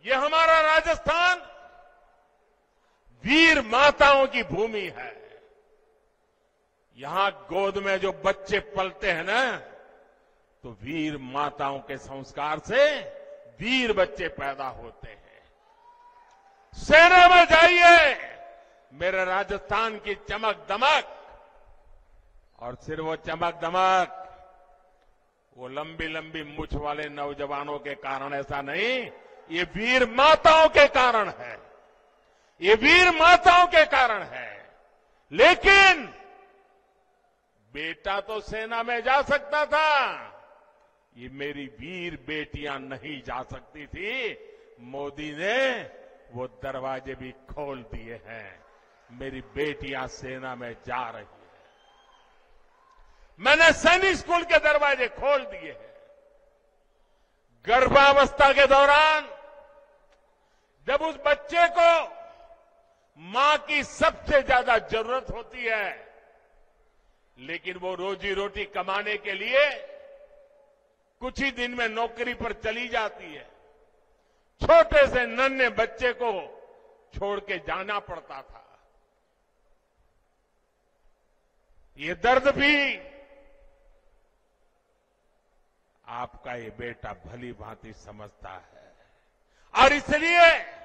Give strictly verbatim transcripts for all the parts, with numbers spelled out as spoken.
ये हमारा राजस्थान वीर माताओं की भूमि है। यहां गोद में जो बच्चे पलते हैं ना, तो वीर माताओं के संस्कार से वीर बच्चे पैदा होते हैं। सेना में जाइए, मेरे राजस्थान की चमक दमक, और सिर्फ वो चमक दमक वो लंबी लंबी मूछ वाले नौजवानों के कारण ऐसा नहीं, ये वीर माताओं के कारण है, ये वीर माताओं के कारण है। लेकिन बेटा तो सेना में जा सकता था, ये मेरी वीर बेटियां नहीं जा सकती थी। मोदी ने वो दरवाजे भी खोल दिए हैं, मेरी बेटियां सेना में जा रही हैं। मैंने सैनिक स्कूल के दरवाजे खोल दिए हैं। गर्भावस्था के दौरान जब उस बच्चे को मां की सबसे ज्यादा जरूरत होती है, लेकिन वो रोजी रोटी कमाने के लिए कुछ ही दिन में नौकरी पर चली जाती है, छोटे से नन्हे बच्चे को छोड़ के जाना पड़ता था। ये दर्द भी आपका ये बेटा भली भांति समझता है, और इसलिए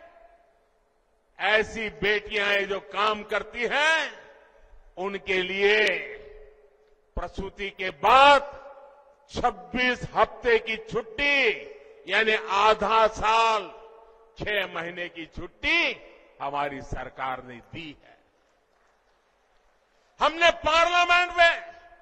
ऐसी बेटियां जो काम करती हैं, उनके लिए प्रसूति के बाद छब्बीस हफ्ते की छुट्टी यानी आधा साल छह महीने की छुट्टी हमारी सरकार ने दी है। हमने पार्लियामेंट में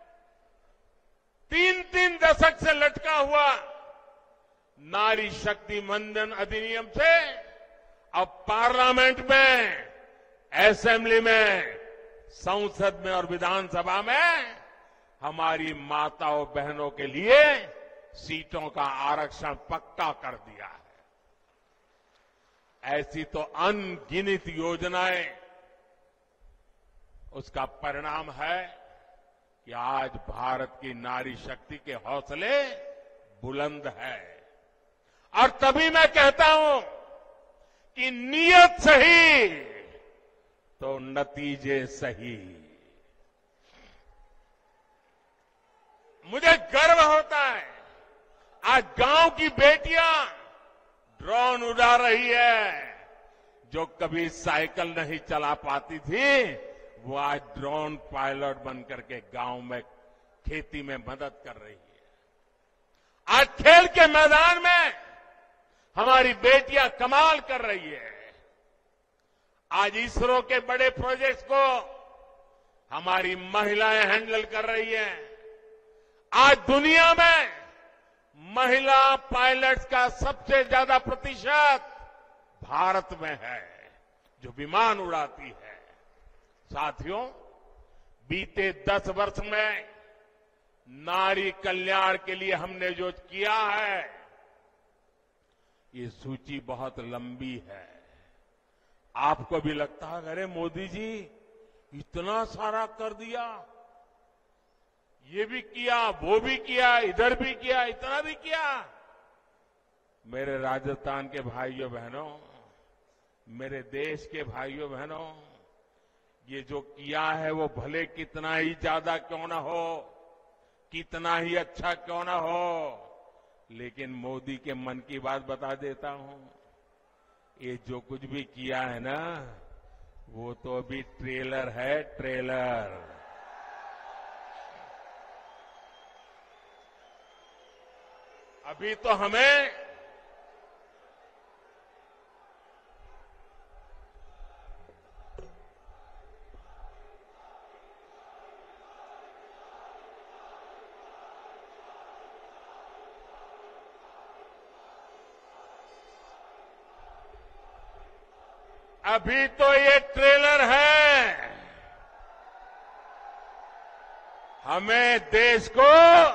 तीन तीन दशक से लटका हुआ नारी शक्ति वंदन अधिनियम से अब पार्लियामेंट में, असेंबली में, संसद में और विधानसभा में हमारी माताओं बहनों के लिए सीटों का आरक्षण पक्का कर दिया है। ऐसी तो अनगिनत योजनाएं, उसका परिणाम है कि आज भारत की नारी शक्ति के हौसले बुलंद है। और तभी मैं कहता हूं कि नीयत सही तो नतीजे सही। मुझे गर्व होता है, आज गांव की बेटियां ड्रोन उड़ा रही है। जो कभी साइकिल नहीं चला पाती थी, वो आज ड्रोन पायलट बनकर के गांव में खेती में मदद कर रही है। आज खेल के मैदान में हमारी बेटियां कमाल कर रही है। आज इसरो के बड़े प्रोजेक्ट्स को हमारी महिलाएं हैंडल कर रही हैं। आज दुनिया में महिला पायलट्स का सबसे ज्यादा प्रतिशत भारत में है, जो विमान उड़ाती है। साथियों, बीते दस वर्ष में नारी कल्याण के लिए हमने जो किया है, ये सूची बहुत लंबी है। आपको भी लगता है, अरे मोदी जी इतना सारा कर दिया, ये भी किया, वो भी किया, इधर भी किया, इतना भी किया। मेरे राजस्थान के भाइयों बहनों, मेरे देश के भाइयों बहनों, ये जो किया है वो भले कितना ही ज्यादा क्यों ना हो, कितना ही अच्छा क्यों ना हो, लेकिन मोदी के मन की बात बता देता हूं, ये जो कुछ भी किया है ना, वो तो अभी ट्रेलर है, ट्रेलर। अभी तो हमें अभी तो ये ट्रेलर है। हमें देश को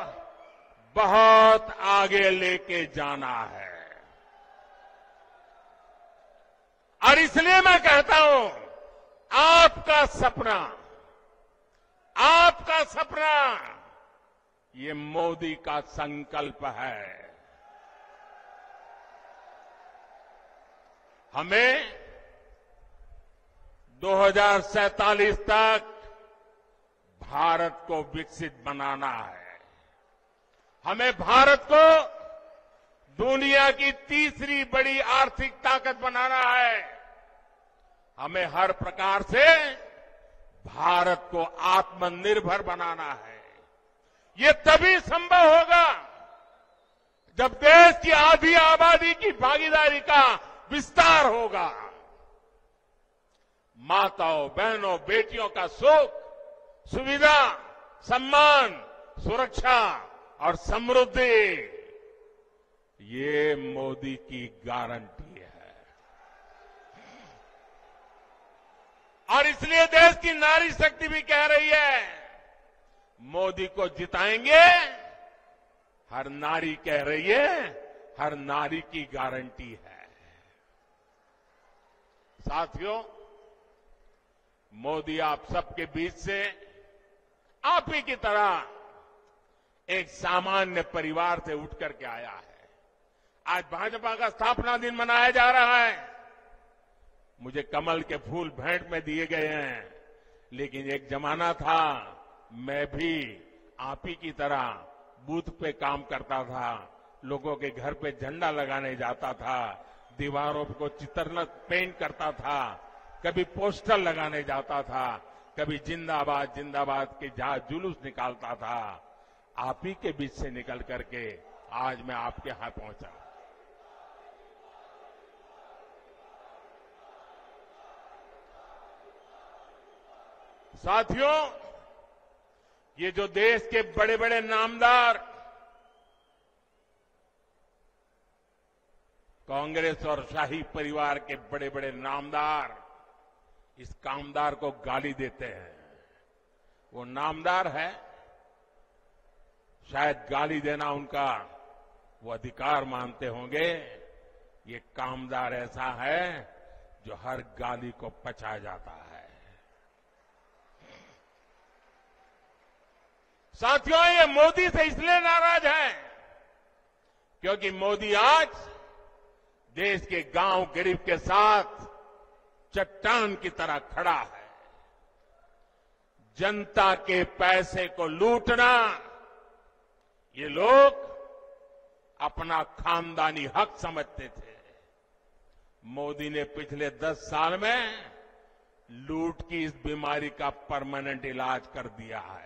बहुत आगे लेके जाना है, और इसलिए मैं कहता हूं, आपका सपना, आपका सपना, ये मोदी का संकल्प है। हमें दो हज़ार सैंतालीस तक भारत को विकसित बनाना है। हमें भारत को दुनिया की तीसरी बड़ी आर्थिक ताकत बनाना है। हमें हर प्रकार से भारत को आत्मनिर्भर बनाना है। ये तभी संभव होगा जब देश की आधी आबादी की भागीदारी का विस्तार होगा। माताओं, बहनों, बेटियों का सुख, सुविधा, सम्मान, सुरक्षा और समृद्धि, ये मोदी की गारंटी है। और इसलिए देश की नारी शक्ति भी कह रही है, मोदी को जिताएंगे। हर नारी कह रही है, हर नारी की गारंटी है। साथियों, मोदी आप सबके बीच से आप ही की तरह एक सामान्य परिवार से उठ करके आया है। आज भाजपा का स्थापना दिन मनाया जा रहा है। मुझे कमल के फूल भेंट में दिए गए हैं, लेकिन एक जमाना था मैं भी आप ही की तरह बूथ पे काम करता था, लोगों के घर पे झंडा लगाने जाता था, दीवारों को चित्रन पेंट करता था, कभी पोस्टर लगाने जाता था, कभी जिंदाबाद जिंदाबाद के जहां जुलूस निकालता था। आप ही के बीच से निकल करके आज मैं आपके यहां पहुंचा। साथियों, ये जो देश के बड़े बड़े नामदार कांग्रेस और शाही परिवार के बड़े बड़े नामदार इस कामदार को गाली देते हैं, वो नामदार है। शायद गाली देना उनका वो अधिकार मानते होंगे। ये कामदार ऐसा है जो हर गाली को पचा जाता है। साथियों, ये मोदी से इसलिए नाराज है क्योंकि मोदी आज देश के गांव गरीब के साथ चट्टान की तरह खड़ा है। जनता के पैसे को लूटना ये लोग अपना खानदानी हक समझते थे। मोदी ने पिछले दस साल में लूट की इस बीमारी का परमानेंट इलाज कर दिया है।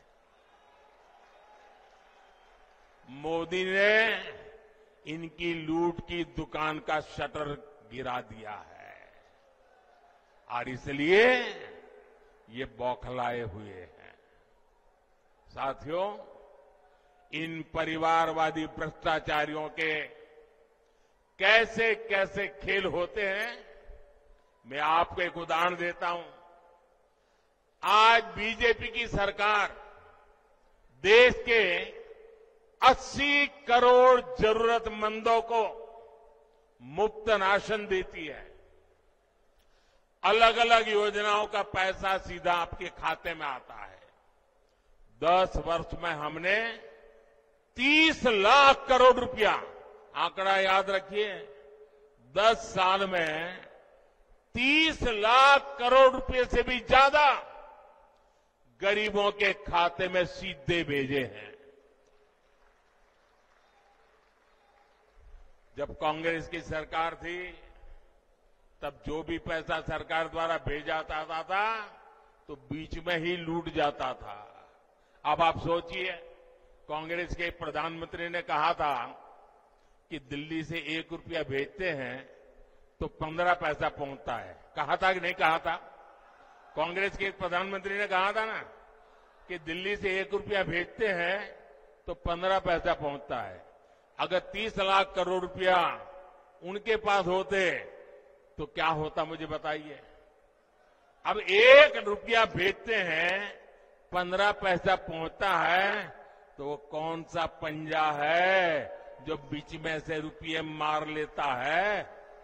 मोदी ने इनकी लूट की दुकान का शटर गिरा दिया है और इसलिए ये बौखलाए हुए हैं। साथियों, इन परिवारवादी भ्रष्टाचारियों के कैसे कैसे खेल होते हैं, मैं आपको एक उदाहरण देता हूं। आज बीजेपी की सरकार देश के अस्सी करोड़ जरूरतमंदों को मुफ्त राशन देती है। अलग अलग योजनाओं का पैसा सीधा आपके खाते में आता है। दस वर्ष में हमने तीस लाख करोड़ रुपया, आंकड़ा याद रखिए, दस साल में तीस लाख करोड़ रुपए से भी ज्यादा गरीबों के खाते में सीधे भेजे हैं। जब कांग्रेस की सरकार थी तब जो भी पैसा सरकार द्वारा भेजा जाता था तो बीच में ही लूट जाता था। अब आप सोचिए, कांग्रेस के प्रधानमंत्री ने कहा था कि दिल्ली से एक रुपया भेजते हैं तो पंद्रह पैसा पहुंचता है। कहा था कि नहीं कहा था? कांग्रेस के प्रधानमंत्री ने कहा था ना कि दिल्ली से एक रुपया भेजते हैं तो पंद्रह पैसा पहुंचता है। अगर तीस लाख करोड़ रुपया उनके पास होते तो क्या होता, मुझे बताइए। अब एक रुपया भेजते हैं, पंद्रह पैसा पहुंचता है, तो वो कौन सा पंजा है जो बीच में से रुपये मार लेता है?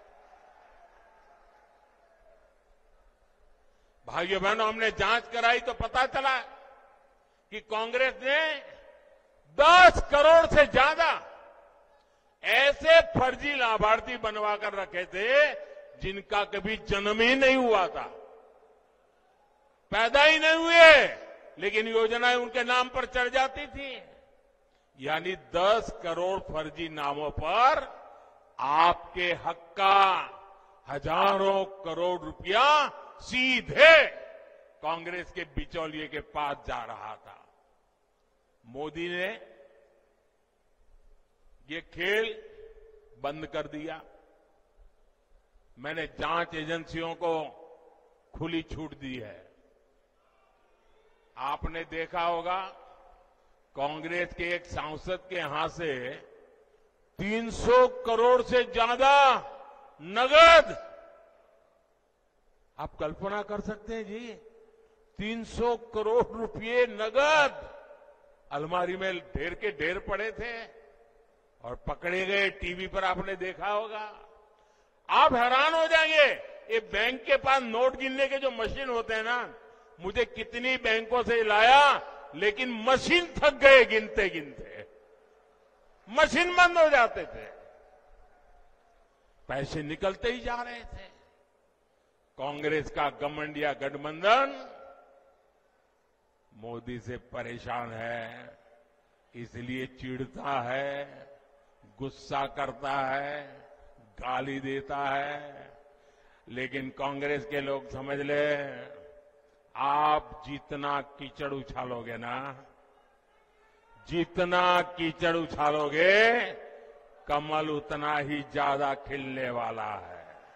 भाइयों बहनों, हमने जांच कराई तो पता चला कि कांग्रेस ने दस करोड़ से ज्यादा ऐसे फर्जी लाभार्थी बनवा कर रखे थे जिनका कभी जन्म ही नहीं हुआ था, पैदा ही नहीं हुए, लेकिन योजनाएं उनके नाम पर चढ़ जाती थी। यानी दस करोड़ फर्जी नामों पर आपके हक का हजारों करोड़ रुपया सीधे कांग्रेस के बिचौलिए के पास जा रहा था। मोदी ने ये खेल बंद कर दिया। मैंने जांच एजेंसियों को खुली छूट दी है। आपने देखा होगा कांग्रेस के एक सांसद के यहां से तीन सौ करोड़ से ज्यादा नगद, आप कल्पना कर सकते हैं जी, तीन सौ करोड़ रुपए नगद अलमारी में ढेर के ढेर पड़े थे और पकड़े गए। टीवी पर आपने देखा होगा। आप हैरान हो जाएंगे, ये बैंक के पास नोट गिनने के जो मशीन होते हैं ना, मुझे कितनी बैंकों से लाया, लेकिन मशीन थक गए गिनते गिनते, मशीन बंद हो जाते थे, पैसे निकलते ही जा रहे थे। कांग्रेस का घमंडिया गठबंधन मोदी से परेशान है, इसलिए चिढ़ता है, गुस्सा करता है, गाली देता है। लेकिन कांग्रेस के लोग समझ ले, आप जितना कीचड़ उछालोगे ना, जितना कीचड़ उछालोगे, कमल उतना ही ज्यादा खिलने वाला है।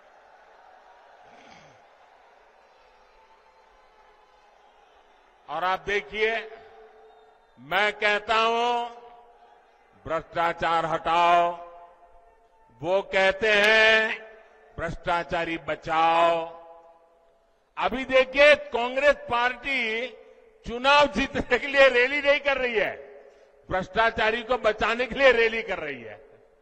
और आप देखिए, मैं कहता हूं भ्रष्टाचार हटाओ, वो कहते हैं भ्रष्टाचारी बचाओ। अभी देखिए, कांग्रेस पार्टी चुनाव जीतने के लिए रैली नहीं कर रही है, भ्रष्टाचारी को बचाने के लिए रैली कर रही है।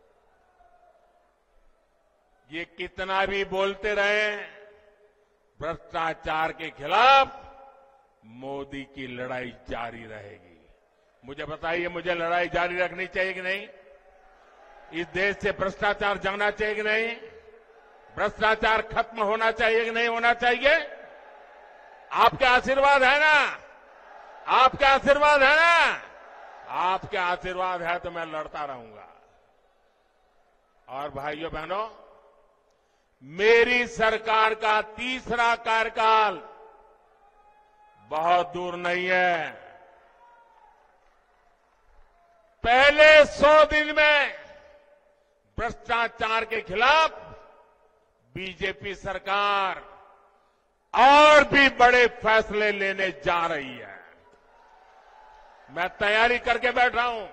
ये कितना भी बोलते रहे, भ्रष्टाचार के खिलाफ मोदी की लड़ाई जारी रहेगी। मुझे बताइए, मुझे लड़ाई जारी रखनी चाहिए कि नहीं? इस देश से भ्रष्टाचार जाना चाहिए कि नहीं? भ्रष्टाचार खत्म होना चाहिए कि नहीं होना चाहिए? आपका आशीर्वाद है ना? आपका आशीर्वाद है ना? आपका आशीर्वाद है तो मैं लड़ता रहूंगा। और भाइयों बहनों, मेरी सरकार का तीसरा कार्यकाल बहुत दूर नहीं है। पहले सौ दिन में भ्रष्टाचार के खिलाफ बीजेपी सरकार और भी बड़े फैसले लेने जा रही है। मैं तैयारी करके बैठा हूं,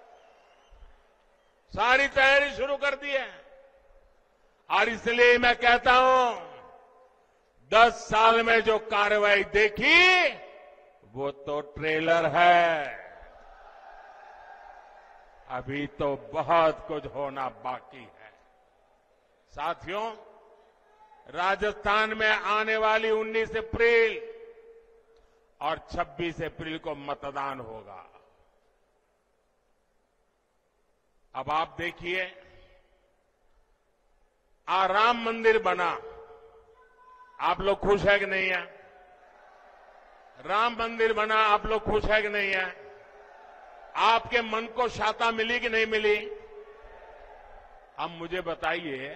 सारी तैयारी शुरू कर दी है। और इसलिए मैं कहता हूं, दस साल में जो कार्रवाई देखी वो तो ट्रेलर है, अभी तो बहुत कुछ होना बाकी है। साथियों, राजस्थान में आने वाली उन्नीस अप्रैल और छब्बीस अप्रैल को मतदान होगा। अब आप देखिए, आ राम मंदिर बना, आप लोग खुश है कि नहीं है? राम मंदिर बना, आप लोग खुश है कि नहीं है? आपके मन को शांति मिली कि नहीं मिली? अब मुझे बताइए,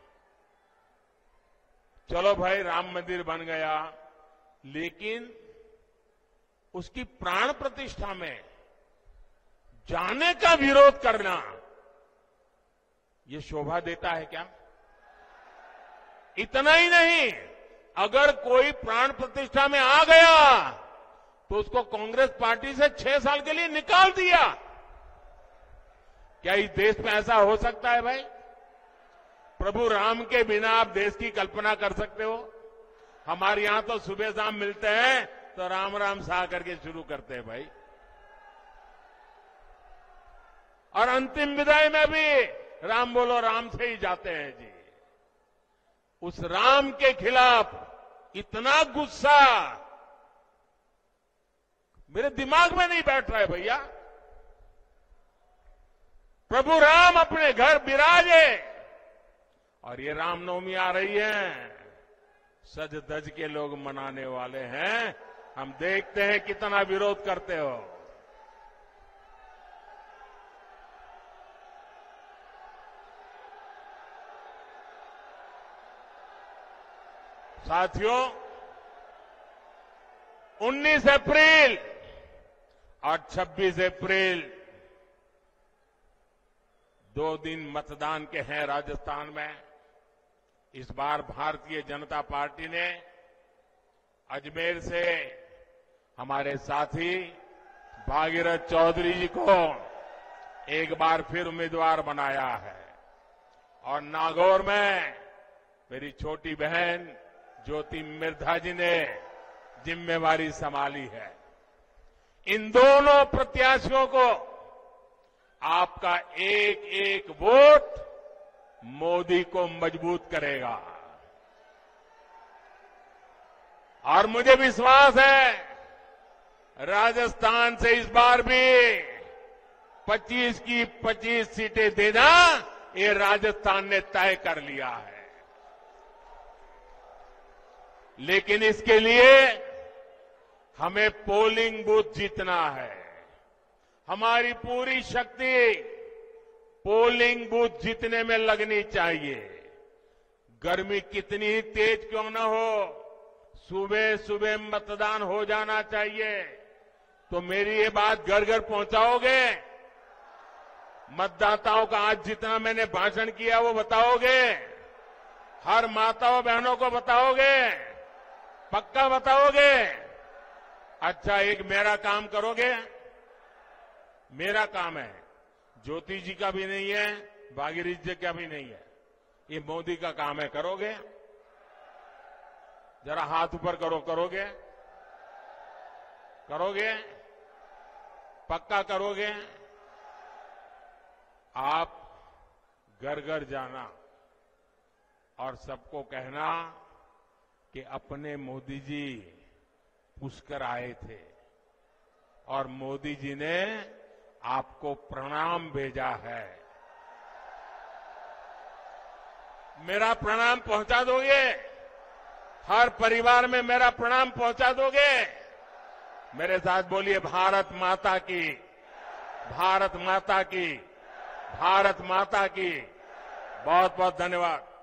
चलो भाई राम मंदिर बन गया, लेकिन उसकी प्राण प्रतिष्ठा में जाने का विरोध करना, ये शोभा देता है क्या? इतना ही नहीं, अगर कोई प्राण प्रतिष्ठा में आ गया तो उसको कांग्रेस पार्टी से छह साल के लिए निकाल दिया। क्या इस देश में ऐसा हो सकता है भाई? प्रभु राम के बिना आप देश की कल्पना कर सकते हो? हमारे यहां तो सुबह शाम मिलते हैं तो राम राम सा करके शुरू करते हैं भाई, और अंतिम विदाई में भी राम बोलो राम से ही जाते हैं जी। उस राम के खिलाफ इतना गुस्सा मेरे दिमाग में नहीं बैठ रहा है भैया। प्रभु राम अपने घर विराजे और ये रामनवमी आ रही है, सज धज के लोग मनाने वाले हैं। हम देखते हैं कितना विरोध करते हो। साथियों, उन्नीस अप्रैल और छब्बीस अप्रैल दो दिन मतदान के हैं राजस्थान में। इस बार भारतीय जनता पार्टी ने अजमेर से हमारे साथी भागीरथ चौधरी जी को एक बार फिर उम्मीदवार बनाया है और नागौर में मेरी छोटी बहन ज्योति मिर्धा जी ने जिम्मेवारी संभाली है। इन दोनों प्रत्याशियों को आपका एक एक वोट मोदी को मजबूत करेगा और मुझे विश्वास है राजस्थान से इस बार भी पच्चीस की पच्चीस सीटें देना ये राजस्थान ने तय कर लिया है। लेकिन इसके लिए हमें पोलिंग बूथ जीतना है। हमारी पूरी शक्ति पोलिंग बूथ जीतने में लगनी चाहिए। गर्मी कितनी ही तेज क्यों न हो, सुबह सुबह मतदान हो जाना चाहिए। तो मेरी ये बात घर घर पहुंचाओगे? मतदाताओं का आज जितना मैंने भाषण किया वो बताओगे? हर माताओं बहनों को बताओगे? पक्का बताओगे? अच्छा, एक मेरा काम करोगे? मेरा काम है, ज्योति जी का भी नहीं है, भागीरथ जी का भी नहीं है, ये मोदी का काम है। करोगे? जरा हाथ ऊपर करो। करोगे? करोगे? पक्का करोगे? आप घर घर जाना और सबको कहना कि अपने मोदी जी पुष्कर आए थे और मोदी जी ने आपको प्रणाम भेजा है। मेरा प्रणाम पहुंचा दोगे? हर परिवार में मेरा प्रणाम पहुंचा दोगे? मेरे साथ बोलिए, भारत माता की, भारत माता की, भारत माता की। बहुत बहुत धन्यवाद।